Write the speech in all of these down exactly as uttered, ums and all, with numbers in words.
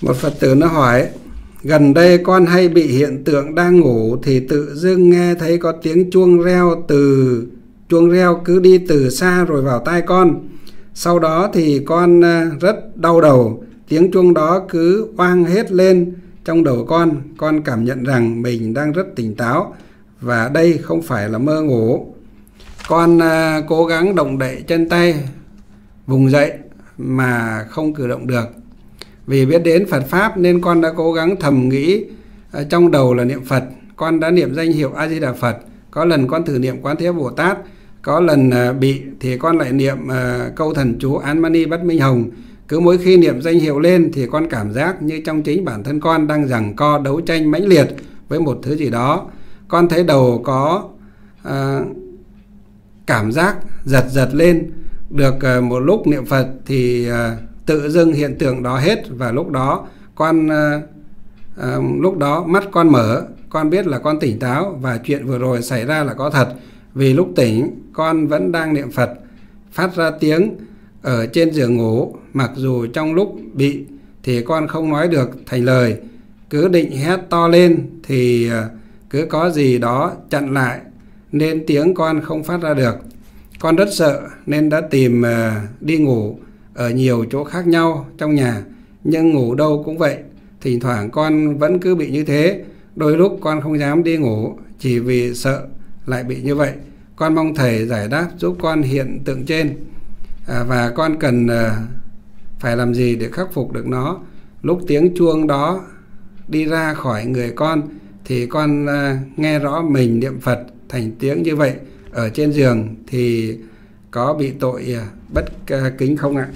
Một Phật tử nó hỏi: gần đây con hay bị hiện tượng đang ngủ thì tự dưng nghe thấy có tiếng chuông reo từ chuông reo cứ đi từ xa rồi vào tai con. Sau đó thì con rất đau đầu, tiếng chuông đó cứ oang hết lên trong đầu con. Con cảm nhận rằng mình đang rất tỉnh táo và đây không phải là mơ ngủ. Con cố gắng động đậy chân tay, vùng dậy mà không cử động được. Vì biết đến Phật Pháp nên con đã cố gắng thầm nghĩ trong đầu là niệm Phật. Con đã niệm danh hiệu A Di Đà Phật. Có lần con thử niệm Quán Thế Bồ Tát. Có lần bị thì con lại niệm câu thần chú Án Mani Bất Minh Hồng. Cứ mỗi khi niệm danh hiệu lên thì con cảm giác như trong chính bản thân con đang giằng co đấu tranh mãnh liệt với một thứ gì đó. Con thấy đầu có uh, cảm giác giật giật lên. Được uh, một lúc niệm Phật thì uh, tự dưng hiện tượng đó hết. Và lúc đó con uh, uh, lúc đó mắt con mở, con biết là con tỉnh táo và chuyện vừa rồi xảy ra là có thật. Vì lúc tỉnh con vẫn đang niệm Phật, phát ra tiếng ở trên giường ngủ. Mặc dù trong lúc bị thì con không nói được thành lời, cứ định hét to lên thì cứ có gì đó chặn lại nên tiếng con không phát ra được. Con rất sợ nên đã tìm đi ngủ ở nhiều chỗ khác nhau trong nhà, nhưng ngủ đâu cũng vậy. Thỉnh thoảng con vẫn cứ bị như thế. Đôi lúc con không dám đi ngủ chỉ vì sợ lại bị như vậy. Con mong thầy giải đáp giúp con hiện tượng trên, à, và con cần à, phải làm gì để khắc phục được nó. Lúc tiếng chuông đó đi ra khỏi người con thì con à, nghe rõ mình niệm Phật thành tiếng như vậy ở trên giường thì có bị tội à, bất kính không ạ?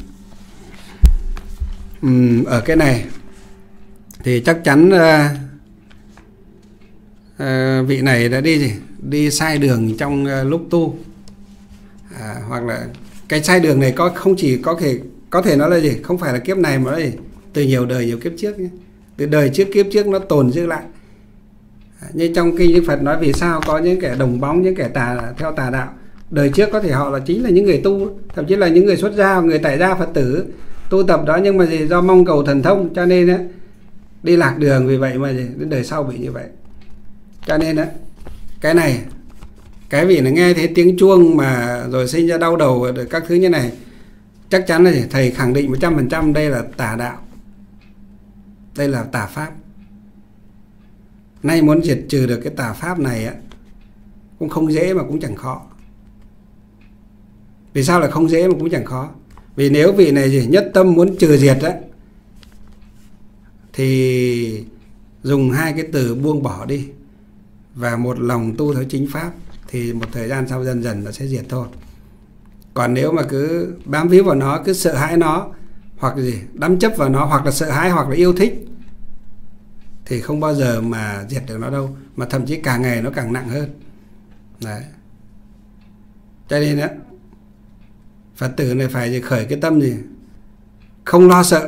Uhm, ở cái này thì chắc chắn à, à, vị này đã đi gì? đi sai đường trong uh, lúc tu, à, hoặc là cái sai đường này có không chỉ có thể có thể nó là gì, không phải là kiếp này mà nó là gì? Từ nhiều đời nhiều kiếp trước nhé. Từ đời trước kiếp trước nó tồn dư lại, à, như trong kinh Đức Phật nói vì sao có những kẻ đồng bóng, những kẻ tà theo tà đạo đời trước có thể họ là chính là những người tu, thậm chí là những người xuất gia, người tại gia Phật tử tu tập đó, nhưng mà gì do mong cầu thần thông cho nên á đi lạc đường, vì vậy mà gì đến đời sau bị như vậy. Cho nên á cái này, cái vị là nghe thấy tiếng chuông mà rồi sinh ra đau đầu các thứ như này, chắc chắn là thầy khẳng định một trăm phần trăm đây là tà đạo, đây là tà pháp. Nay muốn diệt trừ được cái tà pháp này á cũng không dễ mà cũng chẳng khó. Vì sao là không dễ mà cũng chẳng khó? Vì nếu vị này gì nhất tâm muốn trừ diệt á thì dùng hai cái từ buông bỏ đi và một lòng tu theo chính pháp thì một thời gian sau dần dần nó sẽ diệt thôi. Còn nếu mà cứ bám víu vào nó, cứ sợ hãi nó, hoặc gì đắm chấp vào nó, hoặc là sợ hãi hoặc là yêu thích thì không bao giờ mà diệt được nó đâu, mà thậm chí càng ngày nó càng nặng hơn. Đấy. Cho nên á Phật tử này phải khởi cái tâm gì không lo sợ,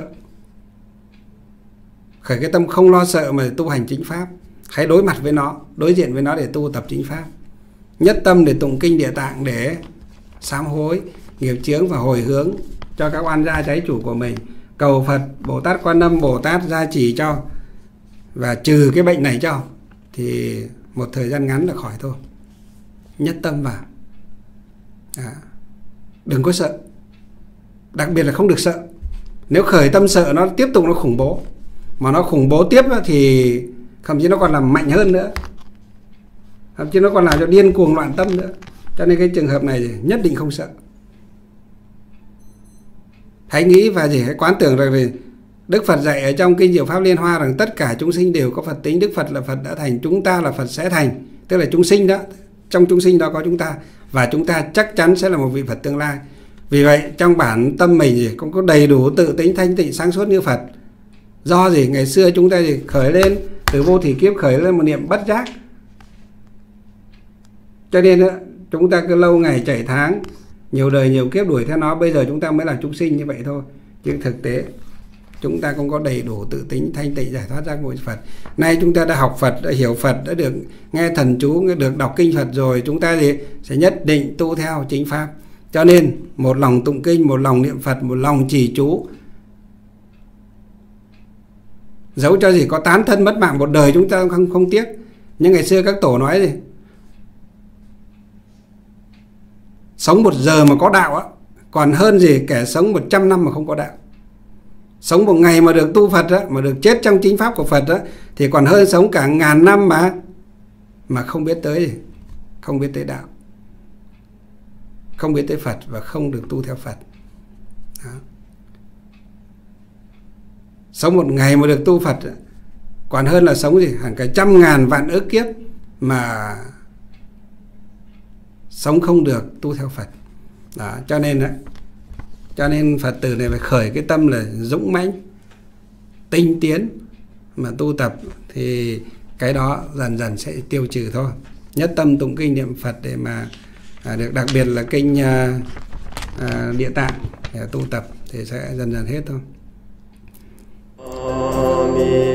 khởi cái tâm không lo sợ mà tu hành chính pháp. Hãy đối mặt với nó, đối diện với nó để tu tập chính pháp. Nhất tâm để tụng kinh Địa Tạng để sám hối nghiệp chướng và hồi hướng cho các oan gia trái chủ của mình. Cầu Phật Bồ Tát Quan Âm Bồ Tát gia trì cho và trừ cái bệnh này cho, thì một thời gian ngắn là khỏi thôi. Nhất tâm vào, à, đừng có sợ. Đặc biệt là không được sợ. Nếu khởi tâm sợ nó tiếp tục nó khủng bố, mà nó khủng bố tiếp thì thậm chí nó còn làm mạnh hơn nữa, thậm chí nó còn làm cho điên cuồng loạn tâm nữa. Cho nên cái trường hợp này nhất định không sợ. Hãy nghĩ và gì hãy quán tưởng rằng thì Đức Phật dạy ở trong kinh Diệu Pháp Liên Hoa rằng tất cả chúng sinh đều có Phật tính. Đức Phật là Phật đã thành, chúng ta là Phật sẽ thành. Tức là chúng sinh đó, trong chúng sinh đó có chúng ta, và chúng ta chắc chắn sẽ là một vị Phật tương lai. Vì vậy trong bản tâm mình gì cũng có đầy đủ tự tính thanh tịnh sáng suốt như Phật. Do gì ngày xưa chúng ta gì khởi lên từ vô thủy kiếp, khởi lên một niệm bất giác, cho nên chúng ta cứ lâu ngày chảy tháng, nhiều đời nhiều kiếp đuổi theo nó, bây giờ chúng ta mới là chúng sinh như vậy thôi. Nhưng thực tế chúng ta cũng có đầy đủ tự tính thanh tịnh giải thoát giác ngộ Phật. Nay chúng ta đã học Phật, đã hiểu Phật, đã được nghe thần chú, được đọc kinh Phật rồi, chúng ta gì sẽ nhất định tu theo chính pháp. Cho nên một lòng tụng kinh, một lòng niệm Phật, một lòng trì chú Dẫu cho gì có tán thân mất mạng một đời chúng ta không không tiếc. Nhưng ngày xưa các tổ nói gì, sống một giờ mà có đạo á, còn hơn gì kẻ sống một trăm năm mà không có đạo. Sống một ngày mà được tu Phật á, mà được chết trong chính pháp của Phật á, thì còn hơn sống cả ngàn năm mà mà không biết tới gì, không biết tới đạo, không biết tới Phật và không được tu theo Phật. Đó. Sống một ngày mà được tu Phật á, còn hơn là sống gì hàng cả trăm ngàn vạn ức kiếp mà sống không được tu theo Phật. Đó, cho nên đó, cho nên Phật tử này phải khởi cái tâm là dũng mãnh, tinh tiến mà tu tập, thì cái đó dần dần sẽ tiêu trừ thôi. Nhất tâm tụng kinh niệm Phật để mà à, được, đặc biệt là kinh à, à, Địa Tạng để tu tập thì sẽ dần dần hết thôi. Amen.